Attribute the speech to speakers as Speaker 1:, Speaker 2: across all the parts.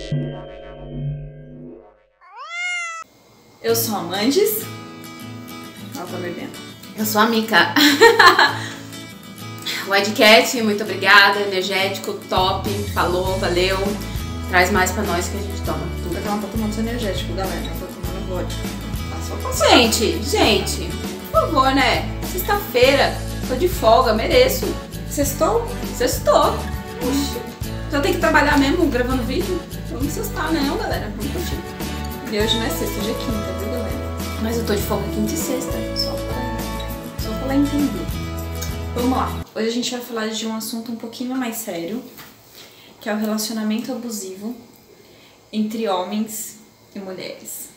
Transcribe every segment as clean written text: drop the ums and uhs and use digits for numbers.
Speaker 1: Eu sou a Mandis. Ela tá bebendo.
Speaker 2: Eu sou a Mica. Wildcat, muito obrigada. Energético, top. Falou, valeu. Traz mais pra nós que a gente toma.
Speaker 1: Tudo que ela tá tomando energético, galera. Ela tá tomando vodka.
Speaker 2: Gente, por favor, né? Sexta-feira, tô de folga, mereço.
Speaker 1: Sextou?
Speaker 2: Sextou. Puxa, já tem que trabalhar mesmo gravando vídeo? Vamos sextar, né, galera? Vamos curtir.
Speaker 1: E hoje não é sexta, hoje é quinta, viu, galera?
Speaker 2: Mas eu tô de folga quinta e sexta.
Speaker 1: Só pra ela entender. Vamos lá. Hoje a gente vai falar de um assunto um pouquinho mais sério, que é o relacionamento abusivo entre homens e mulheres.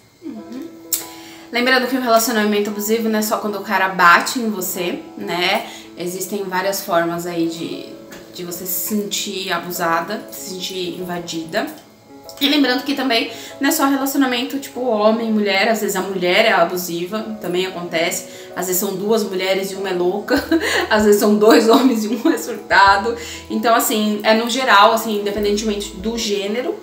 Speaker 2: Lembrando que o relacionamento abusivo não é só quando o cara bate em você, né? Existem várias formas aí de você se sentir abusada, se sentir invadida. E lembrando que também não é só relacionamento tipo homem e mulher, às vezes a mulher é abusiva, também acontece. Às vezes são duas mulheres e uma é louca, às vezes são dois homens e um é surtado. Então assim, é no geral, assim, independentemente do gênero.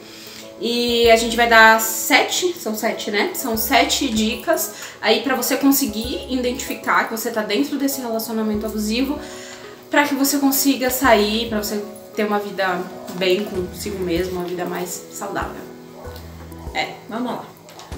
Speaker 2: E a gente vai dar são sete, né? São 7 dicas aí pra você conseguir identificar que você tá dentro desse relacionamento abusivo, pra que você consiga sair, pra você ter uma vida bem consigo mesmo, uma vida mais saudável.
Speaker 1: Vamos lá.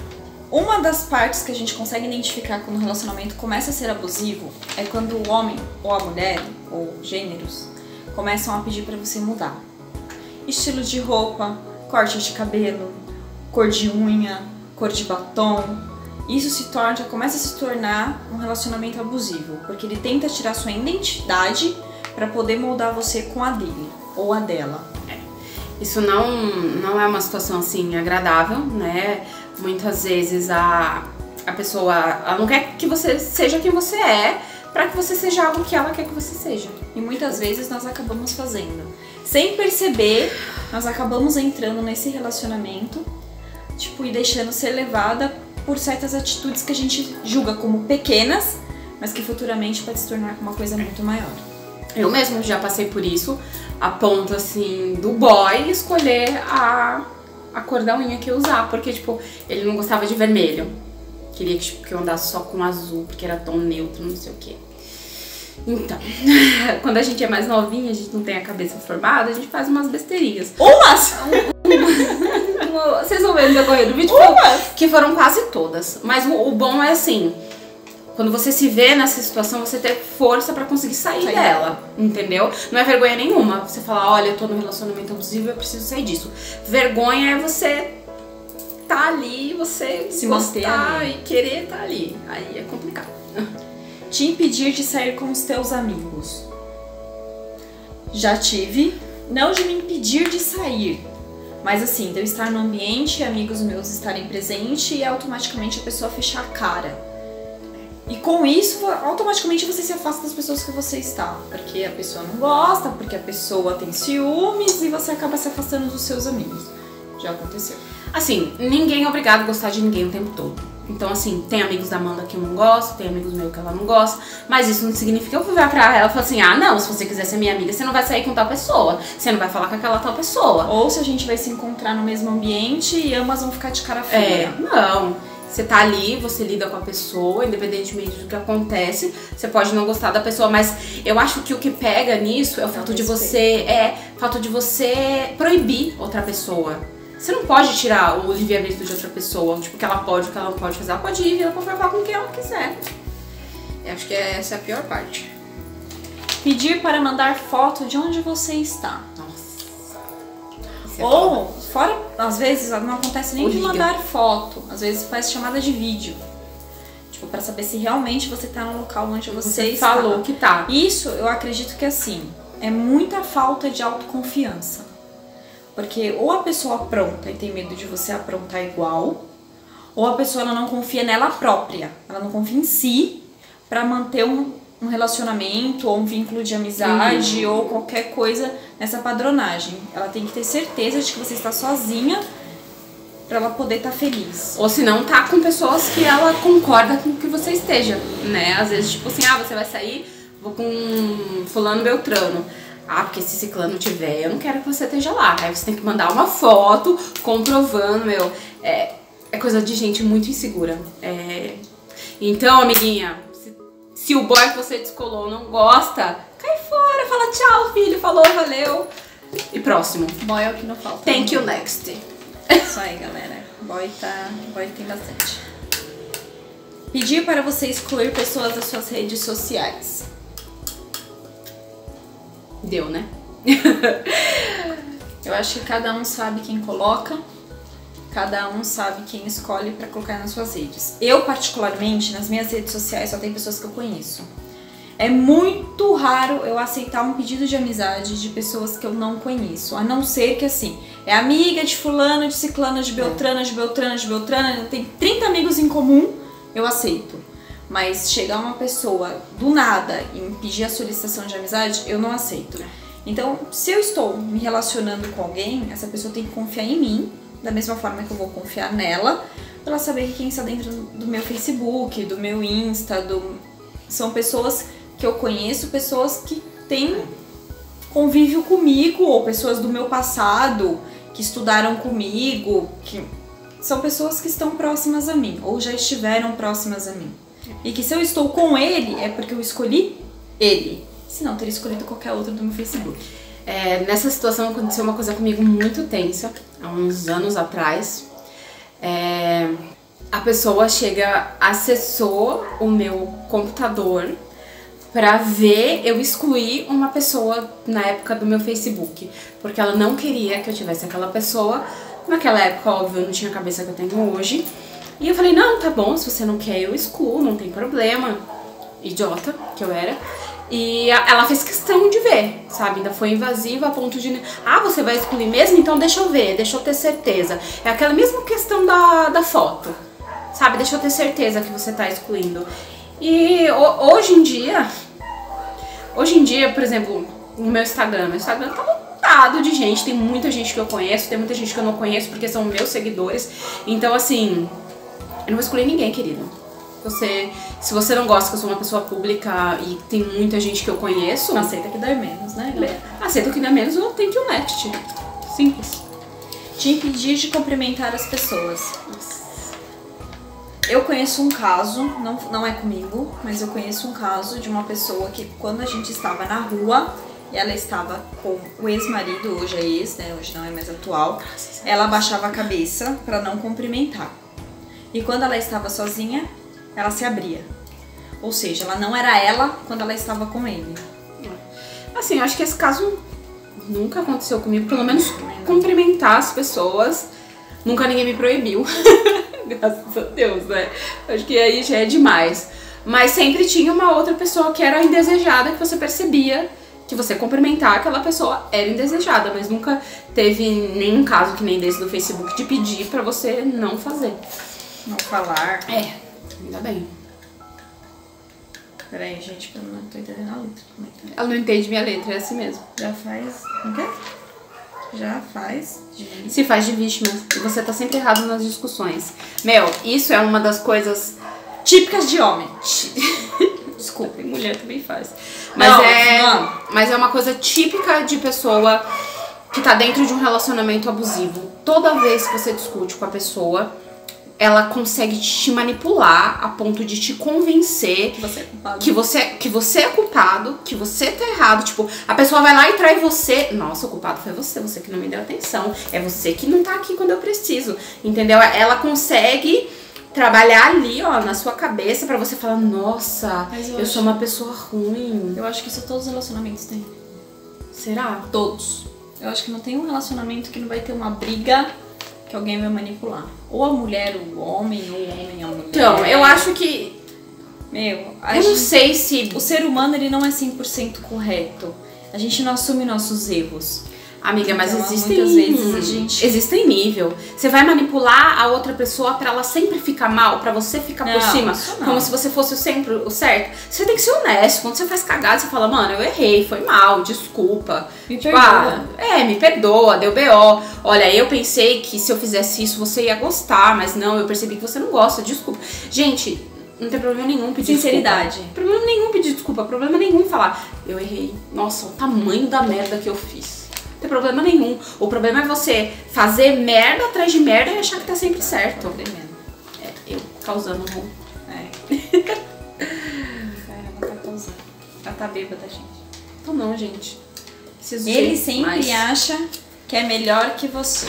Speaker 1: Uma das partes que a gente consegue identificar quando o relacionamento começa a ser abusivo é quando o homem ou a mulher, ou gêneros, começam a pedir pra você mudar. Estilo de roupa, corte de cabelo, cor de unha, cor de batom. Isso começa a se tornar um relacionamento abusivo, porque ele tenta tirar sua identidade pra poder moldar você com a dele ou a dela.
Speaker 2: Isso não é uma situação assim agradável, né? Muitas vezes a pessoa ela não quer que você seja quem você é, pra que você seja algo que ela quer que você seja.
Speaker 1: E muitas vezes nós acabamos fazendo. Sem perceber, nós acabamos entrando nesse relacionamento, tipo, e deixando ser levada por certas atitudes que a gente julga como pequenas, mas que futuramente pode se tornar uma coisa muito maior.
Speaker 2: Eu mesmo já passei por isso, a ponto assim do boy escolher a cor da unha que eu usar, porque tipo, ele não gostava de vermelho. Queria que eu andasse só com azul, porque era tom neutro, não sei o que. Então, quando a gente é mais novinha, a gente não tem a cabeça formada, a gente faz umas besteirinhas. Vocês vão ver no decorrer do vídeo que foram quase todas. Mas o bom é assim, quando você se vê nessa situação, você ter força pra conseguir sair dela, entendeu? Não é vergonha nenhuma você falar, olha, eu tô num relacionamento abusivo, eu preciso sair disso. Vergonha é você tá ali, você
Speaker 1: se manter ali
Speaker 2: e querer tá ali. Aí é complicado.
Speaker 1: Te impedir de sair com os teus amigos. Já tive, não de me impedir de sair, mas assim, de eu estar no ambiente, amigos meus estarem presentes e automaticamente a pessoa fechar a cara. E com isso, automaticamente você se afasta das pessoas que você está. Porque a pessoa não gosta, porque a pessoa tem ciúmes e você acaba se afastando dos seus amigos. Já aconteceu.
Speaker 2: Assim, ninguém é obrigado a gostar de ninguém o tempo todo. Então assim, tem amigos da Amanda que eu não gosto, tem amigos meus que ela não gosta, mas isso não significa que eu vou virar pra ela e falar assim, ah não, se você quiser ser minha amiga, você não vai sair com tal pessoa, você não vai falar com aquela tal pessoa.
Speaker 1: Ou se a gente vai se encontrar no mesmo ambiente e ambas vão ficar de cara feia.
Speaker 2: Não. Você tá ali, você lida com a pessoa, independentemente do que acontece, você pode não gostar da pessoa, mas eu acho que o que pega nisso é o fato de você proibir outra pessoa. Você não pode tirar o livre-arbítrio de outra pessoa, tipo, o que ela pode, o que ela não pode fazer. Ela pode ir, ela pode falar com quem ela quiser. Eu acho que essa é a pior parte.
Speaker 1: Pedir para mandar foto de onde você está.
Speaker 2: Nossa.
Speaker 1: Ou, fora, às vezes, não acontece nem de mandar foto. Às vezes faz chamada de vídeo. Tipo, pra saber se realmente você tá no local onde você está.
Speaker 2: Falou que tá.
Speaker 1: Isso, eu acredito que assim, é muita falta de autoconfiança. Porque ou a pessoa apronta e tem medo de você aprontar igual, ou a pessoa ela não confia nela própria, ela não confia em si pra manter um relacionamento ou um vínculo de amizade ou qualquer coisa nessa padronagem. Ela tem que ter certeza de que você está sozinha pra ela poder estar feliz.
Speaker 2: Ou se não, tá com pessoas que ela concorda com que você esteja, né? Às vezes, tipo assim, ah, você vai sair, vou com fulano Beltrano. Ah, porque se ciclano tiver, eu não quero que você esteja lá. Aí você tem que mandar uma foto comprovando, meu. É coisa de gente muito insegura. Então, amiguinha, se o boy que você descolou não gosta, cai fora, fala tchau, filho, falou, valeu. E próximo.
Speaker 1: Boy é o que não falta.
Speaker 2: Thank you, next.
Speaker 1: Isso aí, galera. Boy tem bastante. Pedir para você excluir pessoas das suas redes sociais.
Speaker 2: Deu, né?
Speaker 1: Eu acho que cada um sabe quem coloca, cada um sabe quem escolhe pra colocar nas suas redes. Eu, particularmente, nas minhas redes sociais só tem pessoas que eu conheço. É muito raro eu aceitar um pedido de amizade de pessoas que eu não conheço, a não ser que, assim, é amiga de fulano, de ciclano, de beltrana, de beltrana, de beltrana, tem 30 amigos em comum, eu aceito. Mas chegar uma pessoa do nada e me pedir a solicitação de amizade, eu não aceito. Então, se eu estou me relacionando com alguém, essa pessoa tem que confiar em mim, da mesma forma que eu vou confiar nela, pra ela saber que quem está dentro do meu Facebook, do meu Insta, são pessoas que eu conheço, pessoas que têm convívio comigo, ou pessoas do meu passado, que estudaram comigo, que são pessoas que estão próximas a mim, ou já estiveram próximas a mim. E que se eu estou com ele, é porque eu escolhi ele. Se não, teria escolhido qualquer outro do meu Facebook.
Speaker 2: Nessa situação aconteceu uma coisa comigo muito tensa, há uns anos atrás. A pessoa acessou o meu computador pra ver eu excluir uma pessoa na época do meu Facebook. Porque ela não queria que eu tivesse aquela pessoa. Naquela época, óbvio, eu não tinha a cabeça que eu tenho hoje. E eu falei, não, tá bom, se você não quer eu excluo, não tem problema. Idiota que eu era. E ela fez questão de ver, sabe? Ainda foi invasiva a ponto de... Ah, você vai excluir mesmo? Então deixa eu ver, deixa eu ter certeza. É aquela mesma questão da foto, sabe? Deixa eu ter certeza que você tá excluindo. E hoje em dia, por exemplo, no meu Instagram tá lotado de gente. Tem muita gente que eu conheço, tem muita gente que eu não conheço porque são meus seguidores. Então, assim, eu não vou excluir ninguém, querido. Se você não gosta que eu sou uma pessoa pública e tem muita gente que eu conheço...
Speaker 1: Aceita que dá menos, né, galera?
Speaker 2: Aceita que dá menos ou thank you next. Simples.
Speaker 1: Te impedir de cumprimentar as pessoas. Eu conheço um caso, não é comigo, mas eu conheço um caso de uma pessoa que quando a gente estava na rua, e ela estava com o ex-marido, hoje é ex, né, hoje não é mais atual, ela abaixava a cabeça pra não cumprimentar. E quando ela estava sozinha, ela se abria. Ou seja, ela não era ela quando ela estava com ele.
Speaker 2: Assim, eu acho que esse caso nunca aconteceu comigo, pelo menos cumprimentar as pessoas, nunca ninguém me proibiu. Graças a Deus, né? Acho que aí já é demais. Mas sempre tinha uma outra pessoa que era indesejada, que você percebia que você cumprimentar aquela pessoa era indesejada, mas nunca teve nenhum caso que nem desse do Facebook de pedir pra você não fazer.
Speaker 1: Não falar.
Speaker 2: Ainda bem.
Speaker 1: Peraí, gente, eu não tô entendendo a letra. Como é que é?
Speaker 2: Ela não entende minha letra, é assim mesmo.
Speaker 1: Já faz... O quê? Já faz de...
Speaker 2: Se faz de vítima. E você tá sempre errado nas discussões. Meu, isso é uma das coisas
Speaker 1: típicas de homem.
Speaker 2: Desculpem, mulher também faz. Mas é uma coisa típica de pessoa que tá dentro de um relacionamento abusivo. Toda vez que você discute com a pessoa, ela consegue te manipular a ponto de te convencer
Speaker 1: que você é culpado.
Speaker 2: Que você é culpado, que você tá errado. Tipo, a pessoa vai lá e trai você. Nossa, o culpado foi você que não me deu atenção. É você que não tá aqui quando eu preciso. Entendeu? Ela consegue trabalhar ali, ó, na sua cabeça pra você falar, nossa, eu sou uma pessoa ruim.
Speaker 1: Eu acho que isso todos os relacionamentos têm.
Speaker 2: Será?
Speaker 1: Todos. Eu acho que não tem um relacionamento que não vai ter uma briga que alguém vai manipular. Ou a mulher, o homem, ou o homem, a mulher.
Speaker 2: Então, eu acho que...
Speaker 1: eu
Speaker 2: não sei se...
Speaker 1: O ser humano, ele não é 100% correto. A gente não assume nossos erros.
Speaker 2: Amiga, mas
Speaker 1: então,
Speaker 2: existem...
Speaker 1: muitas vezes a gente...
Speaker 2: Existem nível. Você vai manipular a outra pessoa pra ela sempre ficar mal, pra você ficar por cima, como se você fosse sempre o certo. Você tem que ser honesto. Quando você faz cagada, você fala, mano, eu errei, foi mal, desculpa.
Speaker 1: Me perdoa.
Speaker 2: Me perdoa, deu BO. Olha, eu pensei que se eu fizesse isso você ia gostar, mas não, eu percebi que você não gosta, desculpa. Gente, Não tem problema nenhum pedir
Speaker 1: Sinceridade.
Speaker 2: desculpa. Problema nenhum pedir desculpa, problema nenhum falar, eu errei. Nossa, o tamanho da merda que eu fiz. Não tem problema nenhum. O problema é você fazer merda atrás de merda e achar que tá sempre certo. É, eu causando um...
Speaker 1: Caramba, tá causando. Ela tá bêbada, gente.
Speaker 2: Então não, gente.
Speaker 1: Ele sempre acha que é melhor que você.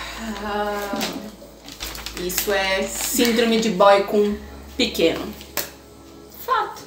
Speaker 2: Isso é síndrome de boy com pequeno.
Speaker 1: Fato.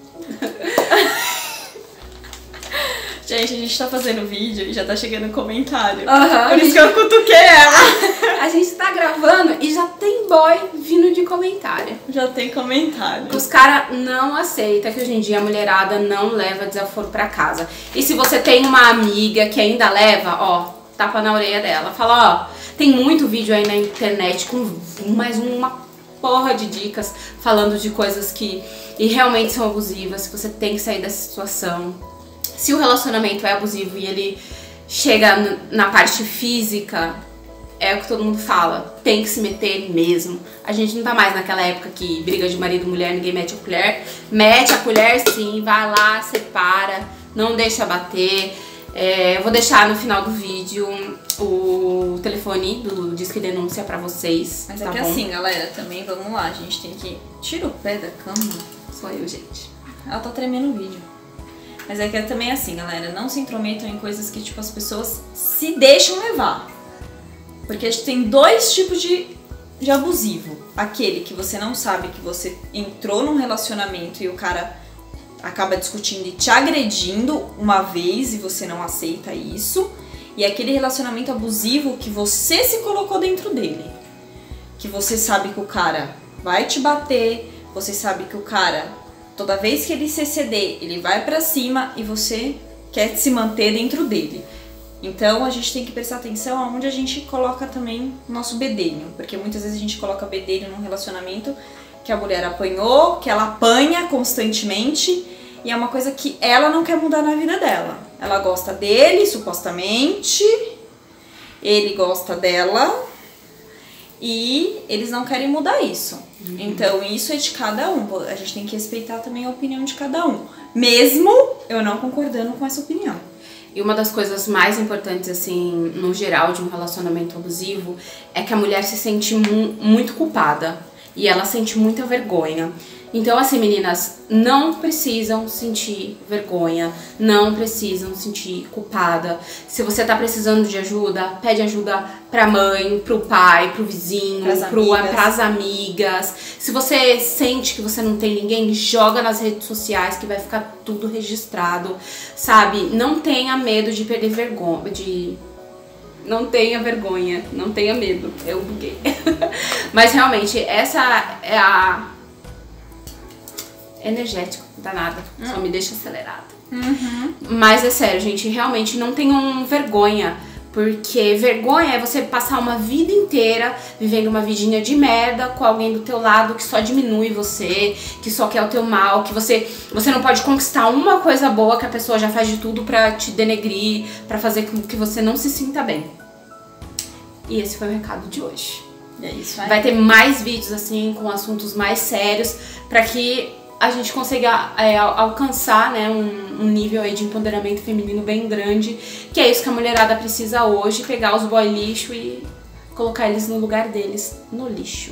Speaker 1: Gente, a gente tá fazendo vídeo e já tá chegando comentário. Por isso que eu cutuquei ela.
Speaker 2: A gente tá gravando e já tem boy vindo de comentário.
Speaker 1: Já tem comentário.
Speaker 2: Os caras não aceitam que hoje em dia a mulherada não leva desaforo pra casa. E se você tem uma amiga que ainda leva, ó, tapa na orelha dela. Fala, ó, tem muito vídeo aí na internet com mais uma porra de dicas falando de coisas que realmente são abusivas. Você tem que sair dessa situação. Se o relacionamento é abusivo e ele chega na parte física, é o que todo mundo fala, tem que se meter mesmo. A gente não tá mais naquela época que briga de marido e mulher, ninguém mete a colher. Mete a colher sim, vai lá, separa, não deixa bater. Eu vou deixar no final do vídeo o telefone do Disque Denúncia pra vocês.
Speaker 1: Mas
Speaker 2: tá
Speaker 1: é que
Speaker 2: bom?
Speaker 1: assim, galera, também vamos lá, a gente tem que... Tira o pé da cama.
Speaker 2: Sou eu, gente.
Speaker 1: Ela tá tremendo o vídeo. Mas é que é também assim, galera, não se intrometam em coisas que, tipo, as pessoas se deixam levar. Porque a gente tem dois tipos de abusivo. Aquele que você não sabe que você entrou num relacionamento e o cara acaba discutindo e te agredindo uma vez e você não aceita isso. E aquele relacionamento abusivo que você se colocou dentro dele. Que você sabe que o cara vai te bater, você sabe que o cara... Toda vez que ele se exceder, ele vai pra cima e você quer se manter dentro dele. Então a gente tem que prestar atenção aonde a gente coloca também o nosso bedelho. Porque muitas vezes a gente coloca bedelho num relacionamento que a mulher apanhou, que ela apanha constantemente. E é uma coisa que ela não quer mudar na vida dela. Ela gosta dele, supostamente. Ele gosta dela. E eles não querem mudar isso. Então isso é de cada um. A gente tem que respeitar também a opinião de cada um. Mesmo eu não concordando com essa opinião.
Speaker 2: E uma das coisas mais importantes, assim, no geral de um relacionamento abusivo, é que a mulher se sente muito culpada. E ela sente muita vergonha. Então, assim, meninas, não precisam sentir vergonha, não precisam sentir culpada. Se você tá precisando de ajuda, pede ajuda pra mãe, pro pai, pro vizinho, pras amigas. Se você sente que você não tem ninguém, joga nas redes sociais que vai ficar tudo registrado, sabe? Não tenha medo de perder vergonha, Não tenha vergonha, não tenha medo. Eu buguei. Mas realmente, essa é a... energético, danada, só me deixa acelerada. Mas é sério, gente, realmente não tenham vergonha, porque vergonha é você passar uma vida inteira vivendo uma vidinha de merda com alguém do teu lado que só diminui você, que só quer o teu mal, que você não pode conquistar uma coisa boa que a pessoa já faz de tudo pra te denegrir, pra fazer com que você não se sinta bem. E esse foi o recado de hoje.
Speaker 1: É isso aí.
Speaker 2: Vai ter mais vídeos assim, com assuntos mais sérios, pra que a gente consiga alcançar, né, um nível aí de empoderamento feminino bem grande, que é isso que a mulherada precisa hoje, pegar os boy lixo e colocar eles no lugar deles, no lixo.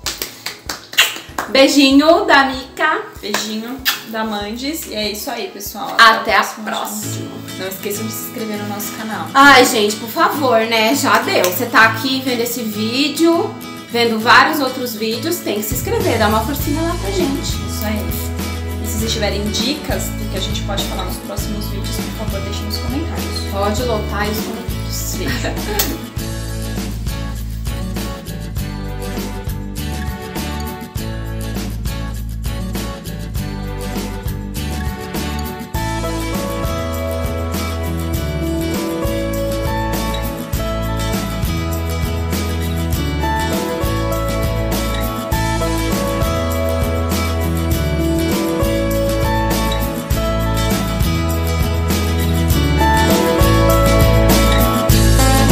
Speaker 2: Beijinho da Mica.
Speaker 1: Beijinho da Mandes. E é isso aí, pessoal.
Speaker 2: Até a próxima.
Speaker 1: Não esqueçam de se inscrever no nosso canal.
Speaker 2: Ai, gente, por favor, né? Já deu. Você tá aqui vendo esse vídeo, vendo vários outros vídeos, tem que se inscrever, dá uma forcinha lá pra gente.
Speaker 1: Isso aí. E se vocês tiverem dicas do que a gente pode falar nos próximos vídeos, por favor, deixem nos comentários.
Speaker 2: Pode lotar os comentários.